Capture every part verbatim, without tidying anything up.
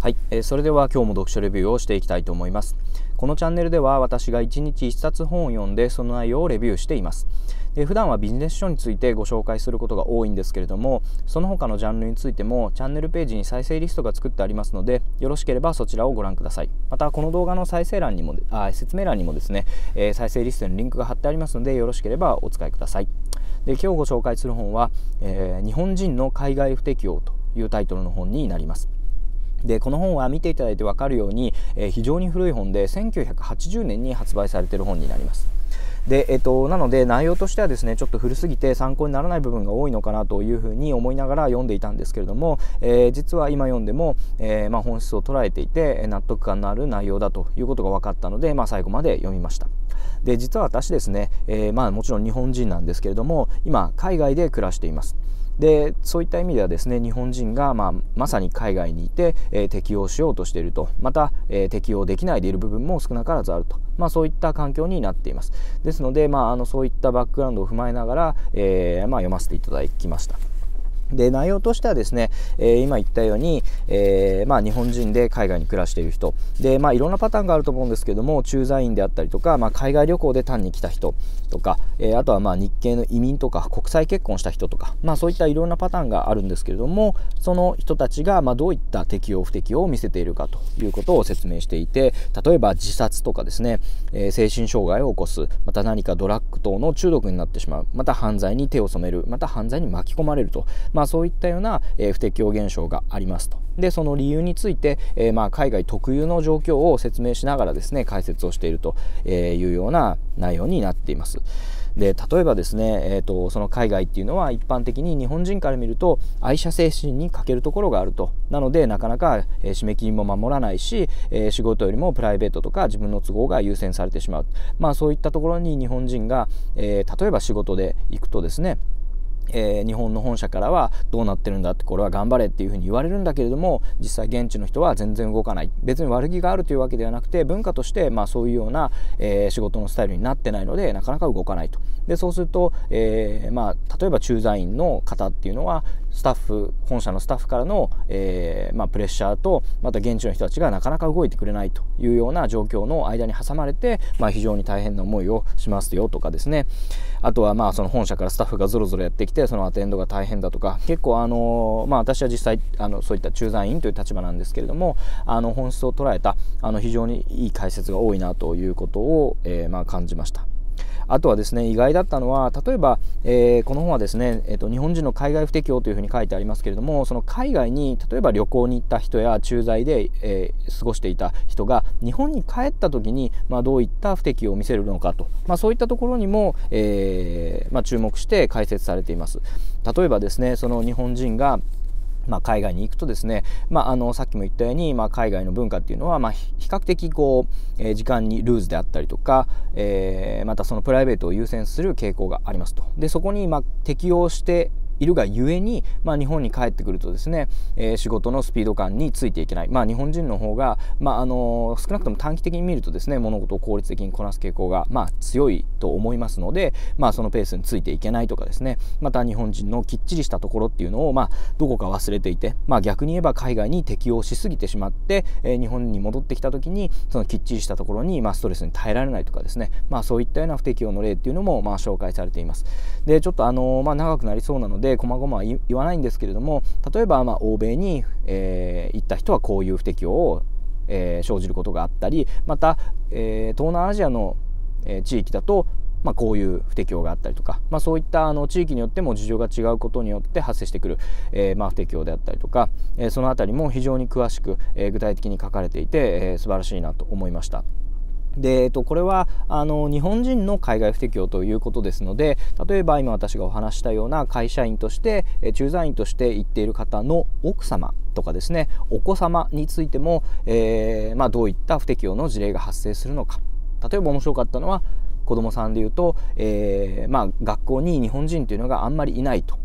はい、えー、それでは今日も読書レビューをしていきたいと思います。このチャンネルでは私がいちにちいっさつ本を読んでその内容をレビューしています。で普段はビジネス書についてご紹介することが多いんですけれども、その他のジャンルについてもチャンネルページに再生リストが作ってありますので、よろしければそちらをご覧ください。またこの動画の再生欄にもあ説明欄にもですね、えー、再生リストのリンクが貼ってありますので、よろしければお使いください。で今日ご紹介する本は、えー、日本人の海外不適応というタイトルの本になります。でこの本は見ていただいて分かるように、えー、非常に古い本でせんきゅうひゃくはちじゅうねんに発売されている本になります。で、えっと、なので内容としてはですね、ちょっと古すぎて参考にならない部分が多いのかなというふうに思いながら読んでいたんですけれども、えー、実は今読んでも、えーまあ、本質を捉えていて納得感のある内容だということが分かったので、まあ、最後まで読みました。で実は私ですね、えーまあ、もちろん日本人なんですけれども、今海外で暮らしています。でそういった意味ではですね、日本人が、まあ、まさに海外にいて、えー、適応しようとしていると、また、えー、適応できないでいる部分も少なからずあると、まあ、そういった環境になっています。ですので、まあ、あのそういったバックグラウンドを踏まえながら、えーまあ、読ませていただきました。で内容としてはですね、えー、今言ったように、えーまあ、日本人で海外に暮らしている人で、まあ、いろんなパターンがあると思うんですけども、駐在員であったりとか、まあ、海外旅行で単に来た人とか、えー、あとはまあ日系の移民とか国際結婚した人とか、まあ、そういったいろんなパターンがあるんですけれども、その人たちがまあどういった適応不適応を見せているかということを説明していて、例えば自殺とかですね、えー、精神障害を起こす、また何かドラッグ等の中毒になってしまう、また犯罪に手を染める、また犯罪に巻き込まれると、まあ、そういったような、えー、不適応現象がありますと。でその理由について、えーまあ、海外特有の状況を説明しながらですね、解説をしているというような内容になっています。で例えばですね、えーと、その海外っていうのは一般的に日本人から見ると愛社精神に欠けるところがあると。なのでなかなか、えー、締め切りも守らないし、えー、仕事よりもプライベートとか自分の都合が優先されてしまう、まあ、そういったところに日本人が、えー、例えば仕事で行くとですね、えー、日本の本社からはどうなってるんだって、これは頑張れっていうふうに言われるんだけれども、実際現地の人は全然動かない。別に悪気があるというわけではなくて、文化として、まあ、そういうような、えー、仕事のスタイルになってないのでなかなか動かないと。でそうすると、えーまあ、例えば駐在員の方っていうのはスタッフ本社のスタッフからの、えーまあ、プレッシャーと、また現地の人たちがなかなか動いてくれないというような状況の間に挟まれて、まあ、非常に大変な思いをしますよとかですね。あとはまあその本社からスタッフがゾロゾロやってきて、そのアテンドが大変だとか、結構あのまあ私は実際あのそういった駐在員という立場なんですけれども、あの本質を捉えたあの非常にいい解説が多いなということを、えー、まあ感じました。あとはですね、意外だったのは、例えば、えー、この本はですね、えーと、日本人の海外不適応というふうに書いてありますけれども、その海外に例えば旅行に行った人や駐在で、えー、過ごしていた人が日本に帰った時に、まあ、どういった不適応を見せるのかと、まあ、そういったところにも、えーまあ、注目して解説されています。例えばですね、その日本人がまあ、海外に行くとですね、まあ、あのさっきも言ったように、まあ、海外の文化っていうのは、まあ、比較的こう、えー、時間にルーズであったりとか、えー、またそのプライベートを優先する傾向がありますと。でそこに、まあ、適応しているがゆえに、まあ、日本に帰ってくるとですね、えー、仕事のスピード感についていけない、まあ、日本人の方が、まあ、あの少なくとも短期的に見るとですね、物事を効率的にこなす傾向が、まあ、強いと思いますので、まあ、そのペースについていけないとかですね、また日本人のきっちりしたところっていうのを、まあ、どこか忘れていて、まあ、逆に言えば海外に適応しすぎてしまって、えー、日本に戻ってきた時にそのきっちりしたところに、まあ、ストレスに耐えられないとかですね、まあ、そういったような不適応の例っていうのも、まあ、紹介されています。でちょっとあの、まあ、長くなりそうなので細々は言わないんですけれども、例えばまあ欧米に、えー、行った人はこういう不適応を、えー、生じることがあったり、また、えー、東南アジアの、えー、地域だとまあ、こういう不適応があったりとか、まあ、そういったあの地域によっても事情が違うことによって発生してくる、えーまあ、不適応であったりとか、えー、そのあたりも非常に詳しく、えー、具体的に書かれていて、えー、素晴らしいなと思いました。で、えっと、これはあの日本人の海外不適応ということですので、例えば今私がお話したような会社員として駐在員として行っている方の奥様とかですね、お子様についても、えーまあ、どういった不適応の事例が発生するのか。例えば面白かったのは、子どもさんでいうと、えーまあ、学校に日本人というのがあんまりいないと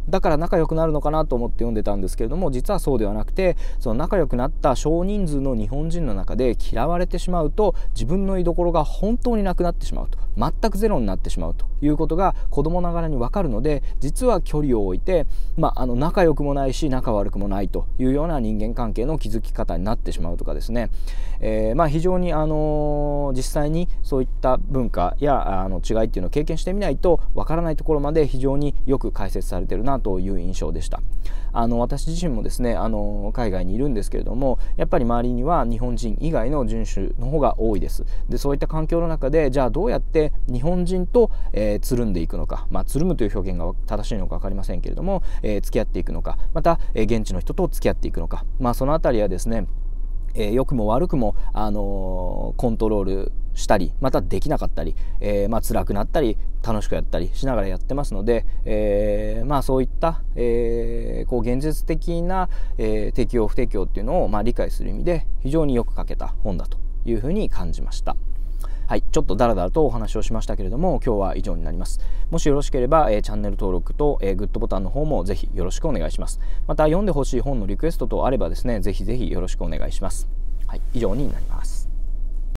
だから仲良くなるのかなと思って読んでたんですけれども、実はそうではなくて、その仲良くなった少人数の日本人の中で嫌われてしまうと、自分の居所が本当になくなってしまうと、全くゼロになってしまうということが子供ながらに分かるので、実は距離を置いて、まあ、あの仲良くもないし仲悪くもないというような人間関係の築き方になってしまうとかですね、えーまあ、非常に、あのー、実際にそういった文化やあの違いっていうのを経験してみないと分からないところまで非常によく解説されているなという印象でした。あの私自身もですね、あの海外にいるんですけれども、やっぱり周りには日本人以外の人種の方が多いです。でそういった環境の中で、じゃあどうやって日本人と、えー、つるんでいくのか、まあ、つるむという表現が正しいのか分かりませんけれども、えー、付き合っていくのか、また、えー、現地の人と付き合っていくのか、まあ、そのあたりはですね、えー、良くも悪くも、あのー、コントロールしたり、またできなかったり、えーまあ、辛くなったり楽しくやったりしながらやってますので、えーまあ、そういった、えー、こう現実的な、えー、適応不適応っていうのを、まあ、理解する意味で非常によく書けた本だというふうに感じました。はい、ちょっとダラダラとお話をしましたけれども、今日は以上になります。もしよろしければ、えー、チャンネル登録と、えー、グッドボタンの方もぜひよろしくお願いします。また読んでほしい本のリクエストとあればですね、ぜひぜひよろしくお願いします。はい、以上になります。